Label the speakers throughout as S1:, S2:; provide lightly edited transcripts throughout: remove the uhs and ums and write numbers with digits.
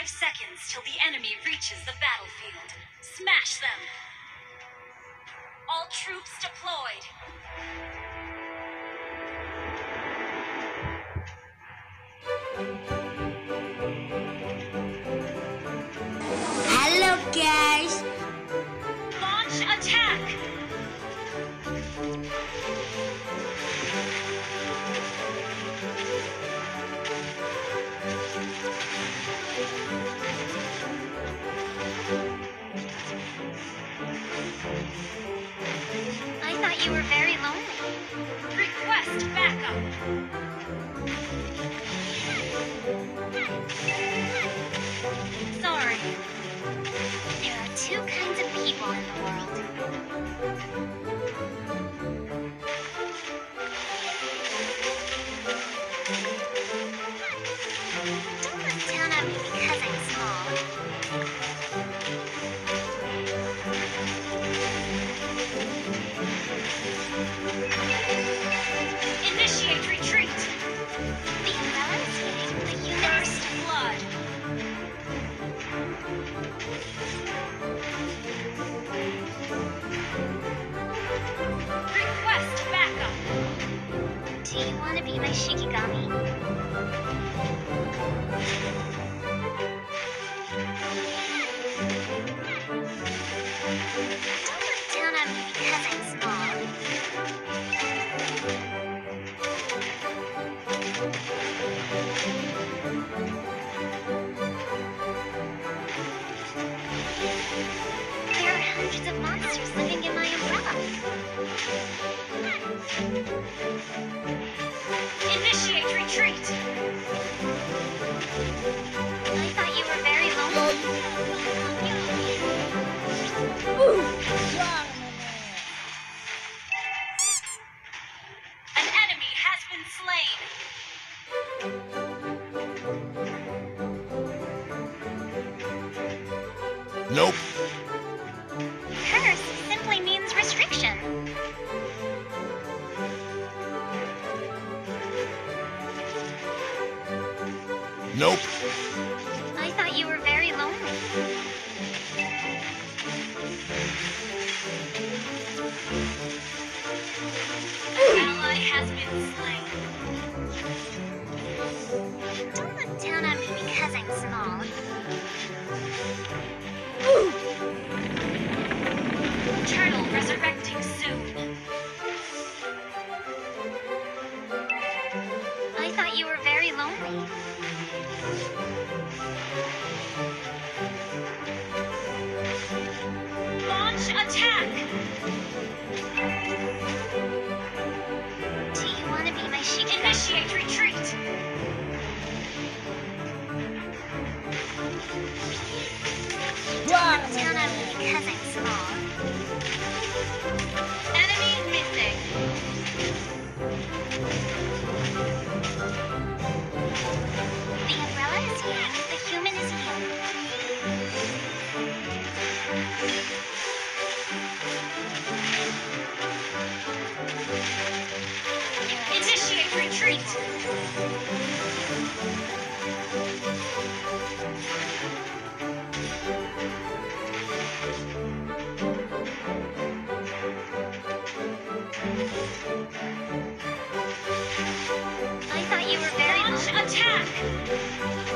S1: 5 seconds till the enemy reaches the battlefield. Smash them! All troops deployed.
S2: Hello guys!
S1: Launch attack!
S3: I thought you were very lonely.
S1: Request backup!
S3: Sorry. There are two kinds of people in the world. Don't look down on me because I'm small.
S1: Initiate retreat!
S3: The umbrella is hitting the human.
S1: First blood! Request backup!
S3: Do you want to be my Shikigami? Don't look down on me because I'm small. There are hundreds of monsters living in my umbrella.
S1: Initiate retreat!
S3: I thought you were very lonely.
S1: An enemy has been slain!
S4: Nope.
S3: Curse simply means restriction.
S4: Nope.
S3: I thought you were very lonely.
S1: An ally has been slain.
S3: Don't look down on me because I'm small.
S1: Turtle resurrecting soon.
S3: I thought you were very lonely.
S1: Launch attack!
S3: Do you want to be my Shikigami?
S1: Initiate retreat!
S3: Don't look down on me because I'm small.
S1: Enemy missing.
S3: The umbrella is here. The human is here.
S1: Initiate retreat!
S3: I thought you were very
S1: Launch
S3: lonely.
S1: attack!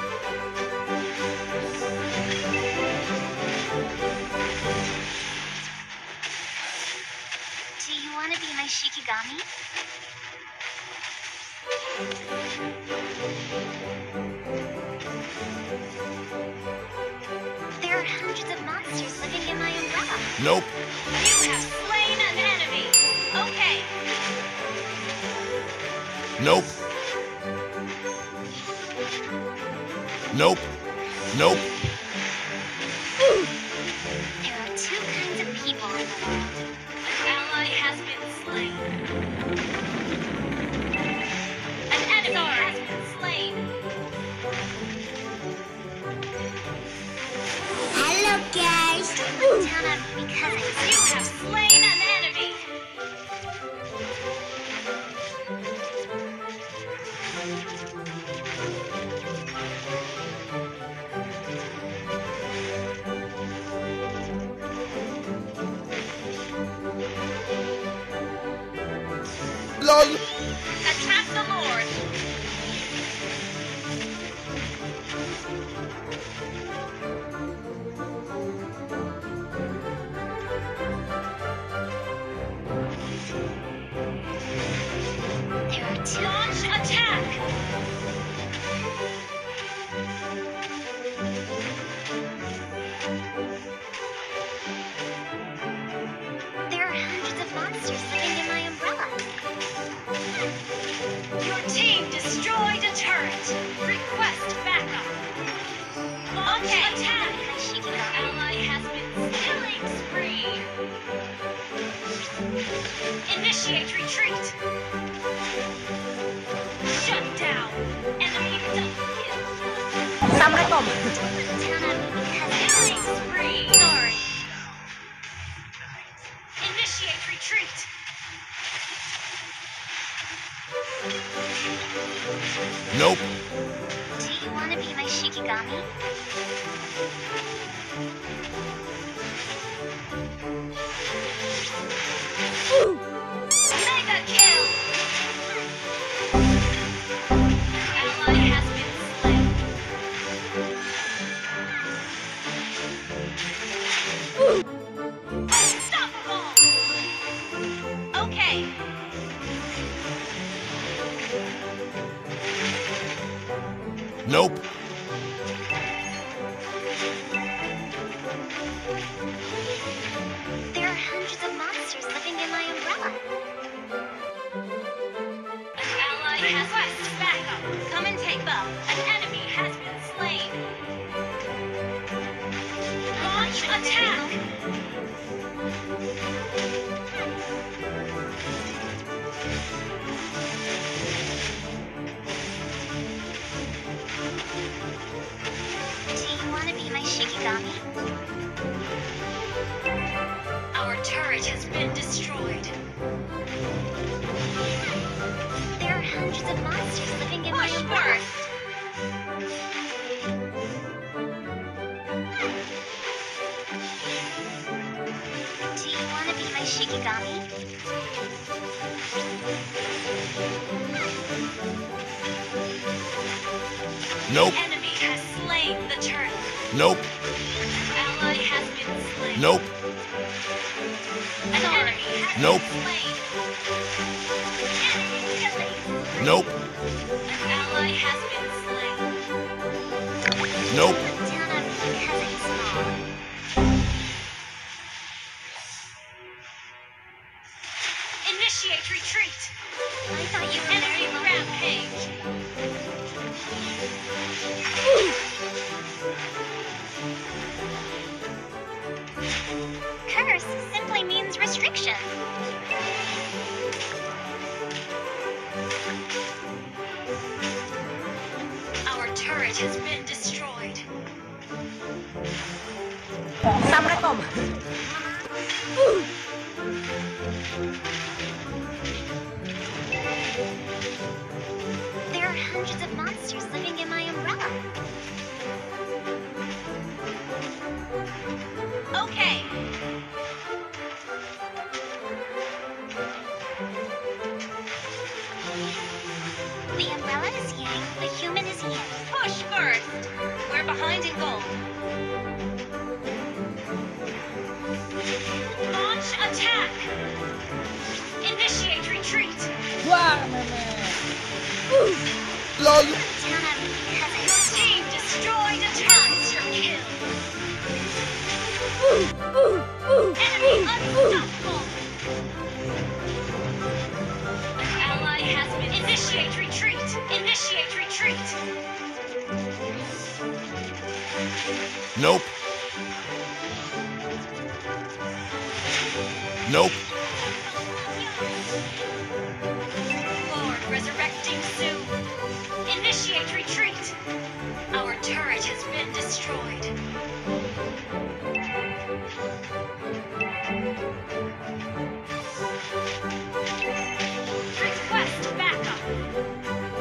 S3: Do you want to be my Shikigami? There are hundreds of monsters living in my umbrella.
S4: Nope.
S1: You have slain an enemy! Okay,
S4: Nope. Nope. Nope.
S3: There are two kinds of people in the world.
S1: ally has been slain. An enemy has been slain.
S2: Hello guys!
S3: Don't look down on me because I'm
S1: You have slain an enemy.
S4: LOL.
S1: Attack the Lord.
S3: There are two.
S1: Launch attack.
S3: There are hundreds of monsters living in my umbrella.
S1: Your team destroyed a turret. Request backup. Launch attack.
S3: My Shiki
S1: Your
S3: got
S1: ally has been killing spree. Initiate retreat. Shut down. Enemy double kill.
S2: Assalamualaikum.
S3: down on me because
S1: Killing spree. Sorry. Initiate retreat.
S4: Nope.
S3: do you want to be my Shikigami?
S1: Mega kill. Ally has been slain. Unstoppable. Okay.
S4: Nope.
S3: There are hundreds of monsters living in my umbrella.
S1: An ally has quest backup. Come and take them. An enemy has been slain. Launch attack.
S3: Do you want to be my Shikigami?
S1: Our turret has been destroyed.
S3: There are hundreds of monsters living in my
S1: Push
S3: umbrella.
S1: first.
S3: Do you want to be my Shikigami?
S4: Nope.
S1: Enemy has slain the turtle.
S4: Nope.
S1: Ally has been slain.
S4: Nope.
S1: An enemy has
S4: Nope.
S1: been slain. Enemy killing.
S4: Nope.
S1: An ally has been slain.
S4: Nope.
S3: down on me because I'm small.
S1: Initiate retreat.
S3: I thought you were very
S1: Enemy
S3: lonely.
S1: rampage.
S3: Curse simply means restriction.
S1: Our turret has been destroyed.
S2: Assalamualaikum.
S3: There are hundreds of monsters living in my umbrella.
S1: Okay.
S3: The umbrella is yang, the human is yin.
S1: Push first. We're behind in gold. Launch attack. Initiate retreat.
S2: Wah, meme.
S4: LOL.
S3: Down on me because I'm
S1: Your
S3: small.
S1: team destroyed a monster kill. Enemy unstoppable. An ally has been. Initiate retreat. Initiate retreat.
S4: Nope. Nope.
S1: Lord resurrecting soon. Initiate retreat. Our turret has been destroyed. Request backup.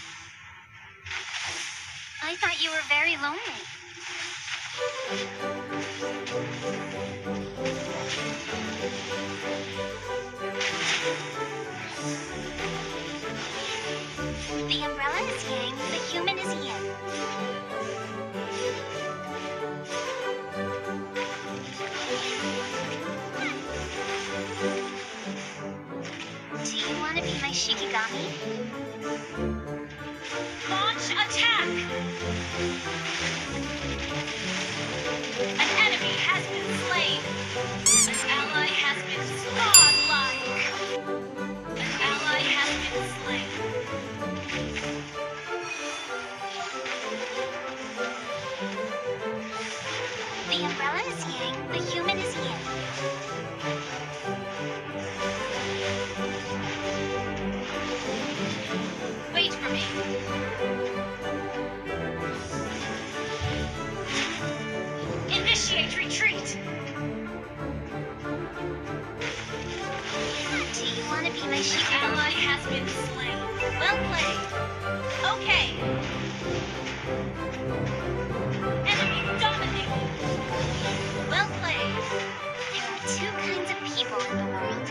S3: I thought you were very lonely. Do you want to be my Shikigami?
S1: Launch attack! An enemy has been slain. An ally has been godlike. An ally has been slain.
S3: The umbrella is yang, the human is yin.
S1: Wait for me. Initiate retreat.
S3: Do you want to be my
S1: An
S3: Shikigami?
S1: ally has been slain. Well played. Okay. Enemy dominated. Well played.
S3: There are two kinds of people in the world.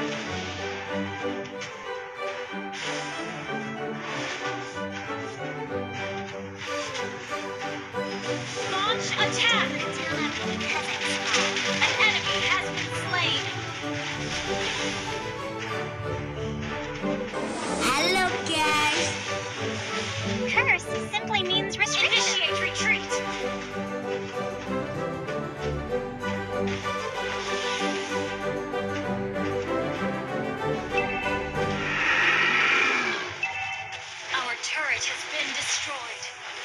S1: Launch attack.
S3: Down on me because I'm small.
S1: An enemy has been slain.
S2: Hello, guys.
S3: Curse simply means restriction.
S1: Initiate retreat. Our turret has been destroyed.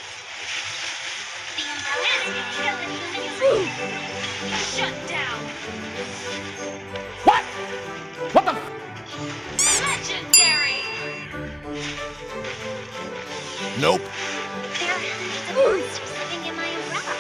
S3: The umbrella is yang, the human is yin.
S1: Shut down.
S2: What? What the?
S1: Legendary.
S4: Nope.
S3: There are hundreds of monsters living in my umbrella.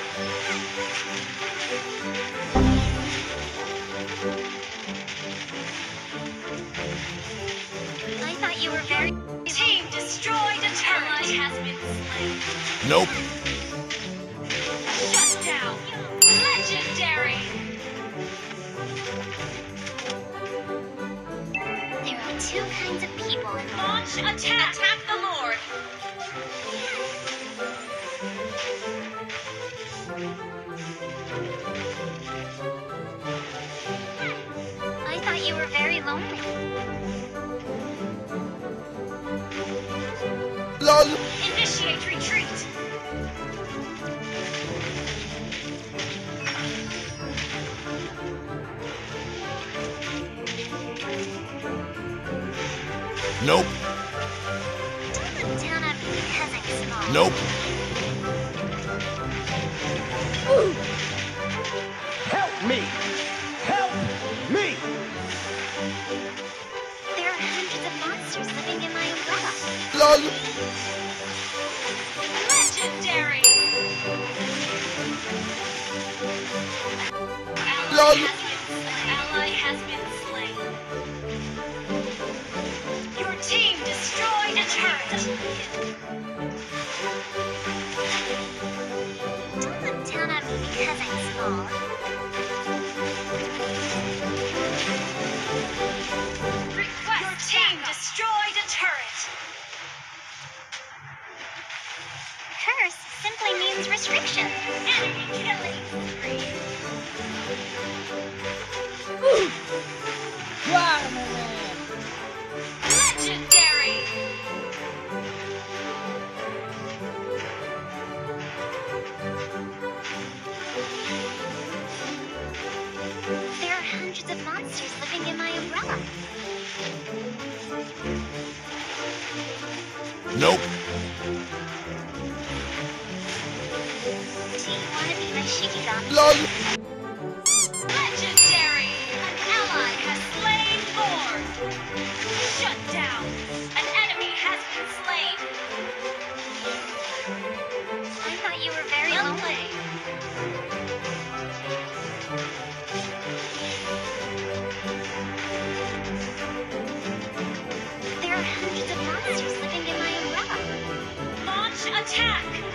S3: I thought you were very...
S1: Team destroyed a turret. Ally has been slain.
S4: Nope.
S1: Shut down. Legendary.
S3: There are two kinds of people in the world.
S1: Launch attack. Attack the Lord.
S3: I thought you were very lonely.
S4: LOL.
S1: Initiate retreat.
S4: Nope.
S3: Don't look down on me because I'm small.
S4: Nope.
S5: Help me! Help me!
S3: There are hundreds of monsters living in my umbrella.
S4: LOL.
S1: Legendary.
S4: LOL.
S1: Ally has been slain. Your team destroyed a turret.
S3: Don't look down on me because I'm small.
S1: Request. Your team destroyed a turret.
S3: Curse simply means restriction.
S1: Enemy killing spree.
S2: Spider-Man.
S1: Legendary.
S3: There are hundreds of monsters living in my umbrella.
S4: Nope.
S3: Do you want to be my Shikigami?
S4: LOL.
S1: Legendary. An ally has slain Lord. Shut down. An enemy has been slain.
S3: I thought you were very
S1: Well
S3: lonely.
S1: played.
S3: There are hundreds of monsters living in my umbrella.
S1: Launch attack.